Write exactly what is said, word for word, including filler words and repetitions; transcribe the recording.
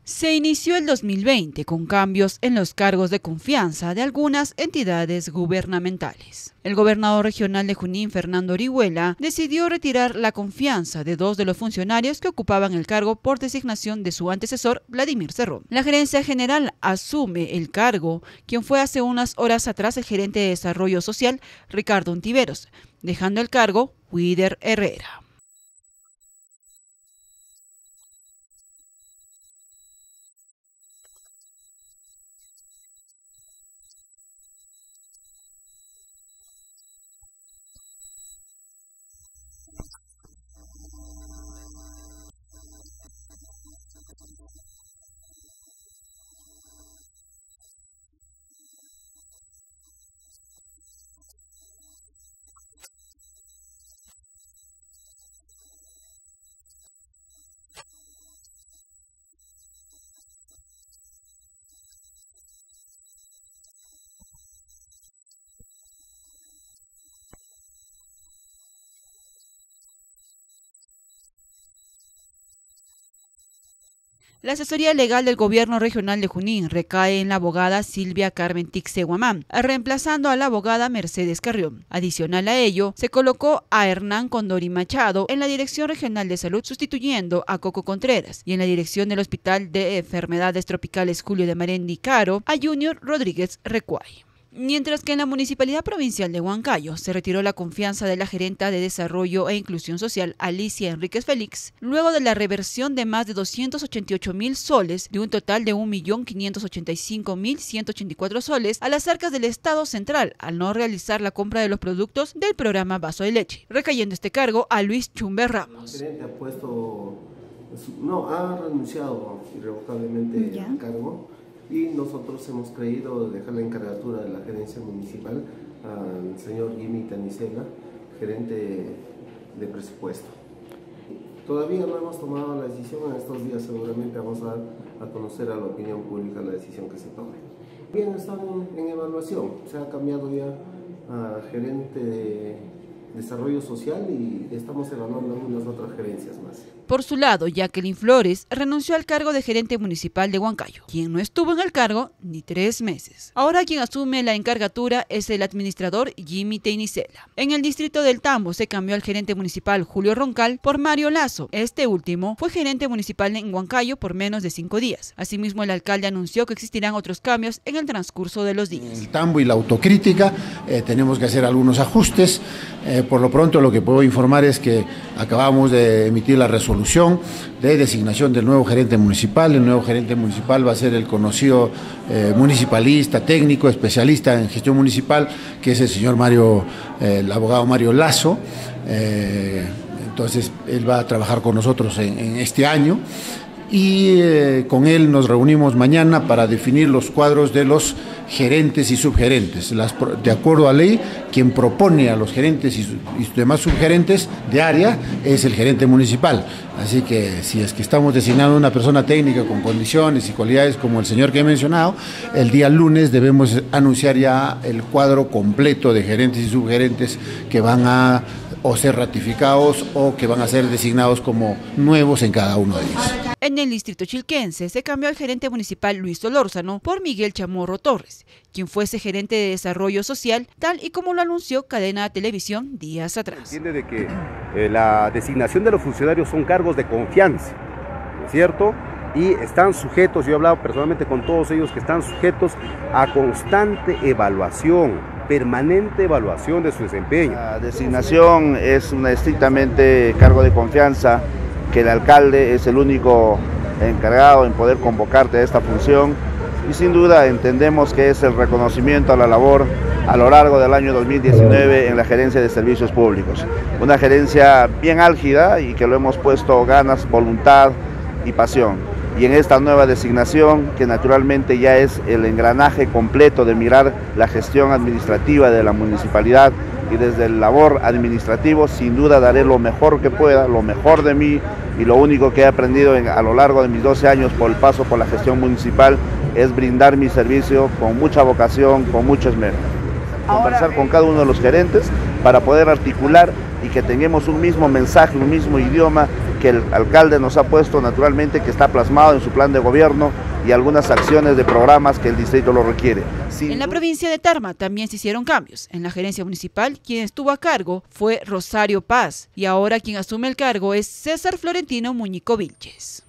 Se inició el dos mil veinte con cambios en los cargos de confianza de algunas entidades gubernamentales. El gobernador regional de Junín, Fernando Orihuela, decidió retirar la confianza de dos de los funcionarios que ocupaban el cargo por designación de su antecesor, Vladimir Cerrón. La gerencia general asume el cargo quien fue hace unas horas atrás el gerente de Desarrollo Social, Ricardo Ontiveros, dejando el cargo Wider Herrera. La asesoría legal del gobierno regional de Junín recae en la abogada Silvia Carmen Tixe Guamán, reemplazando a la abogada Mercedes Carrión. Adicional a ello, se colocó a Hernán Condori Machado en la Dirección Regional de Salud, sustituyendo a Coco Contreras, y en la dirección del Hospital de Enfermedades Tropicales Julio de Marendi Caro a Junior Rodríguez Recuay. Mientras que en la Municipalidad Provincial de Huancayo se retiró la confianza de la gerenta de Desarrollo e Inclusión Social, Alicia Enríquez Félix, luego de la reversión de más de doscientos ochenta y ocho mil soles de un total de un millón quinientos ochenta y cinco mil ciento ochenta y cuatro soles a las arcas del Estado Central al no realizar la compra de los productos del programa Vaso de Leche, recayendo este cargo a Luis Chumbe Ramos. El gerente ha puesto, no, ha renunciado irrevocablemente al cargo. Y nosotros hemos creído dejar la encargatura de la gerencia municipal al señor Jimmy Tanicela, gerente de presupuesto. Todavía no hemos tomado la decisión, en estos días seguramente vamos a, a conocer a la opinión pública la decisión que se tome. Bien, están en, en evaluación, se ha cambiado ya a gerente de Desarrollo Social y estamos evaluando algunas otras gerencias más. Por su lado, Jacqueline Flores renunció al cargo de gerente municipal de Huancayo, quien no estuvo en el cargo ni tres meses. Ahora quien asume la encargatura es el administrador Jimmy Tanicela. En el distrito del Tambo se cambió al gerente municipal Julio Roncal por Mario Lazo. Este último fue gerente municipal en Huancayo por menos de cinco días. Asimismo, el alcalde anunció que existirán otros cambios en el transcurso de los días. El Tambo y la autocrítica, eh, tenemos que hacer algunos ajustes. Eh, por lo pronto lo que puedo informar es que acabamos de emitir la resolución de designación del nuevo gerente municipal. El nuevo gerente municipal va a ser el conocido eh, municipalista, técnico, especialista en gestión municipal, que es el señor Mario, eh, el abogado Mario Lazo. Eh, entonces él va a trabajar con nosotros en, en este año y eh, con él nos reunimos mañana para definir los cuadros de los gerentes y subgerentes. Las, de acuerdo a ley, quien propone a los gerentes y, su, y demás subgerentes de área es el gerente municipal. Así que si es que estamos designando una persona técnica con condiciones y cualidades como el señor que he mencionado, el día lunes debemos anunciar ya el cuadro completo de gerentes y subgerentes que van a o ser ratificados o que van a ser designados como nuevos en cada uno de ellos. En el distrito chilquense se cambió al gerente municipal Luis Solórzano por Miguel Chamorro Torres, quien fuese gerente de Desarrollo Social, tal y como lo anunció Cadena Televisión días atrás. Entiende de que eh, la designación de los funcionarios son cargos de confianza, ¿no es cierto? Y están sujetos, yo he hablado personalmente con todos ellos, que están sujetos a constante evaluación, permanente evaluación de su desempeño. La designación es una estrictamente cargo de confianza, que el alcalde es el único encargado en poder convocarte a esta función y sin duda entendemos que es el reconocimiento a la labor a lo largo del año dos mil diecinueve en la gerencia de servicios públicos. Una gerencia bien álgida y que lo hemos puesto ganas, voluntad y pasión. Y en esta nueva designación, que naturalmente ya es el engranaje completo de mirar la gestión administrativa de la municipalidad y desde el labor administrativo, sin duda daré lo mejor que pueda, lo mejor de mí y lo único que he aprendido en, a lo largo de mis doce años por el paso por la gestión municipal es brindar mi servicio con mucha vocación, con mucho esmero. Conversar con cada uno de los gerentes para poder articular y que tengamos un mismo mensaje, un mismo idioma que el alcalde nos ha puesto naturalmente, que está plasmado en su plan de gobierno y algunas acciones de programas que el distrito lo requiere. Sin en la provincia de Tarma también se hicieron cambios. En la gerencia municipal, quien estuvo a cargo fue Rosario Paz y ahora quien asume el cargo es César Florentino Muñico Vilches.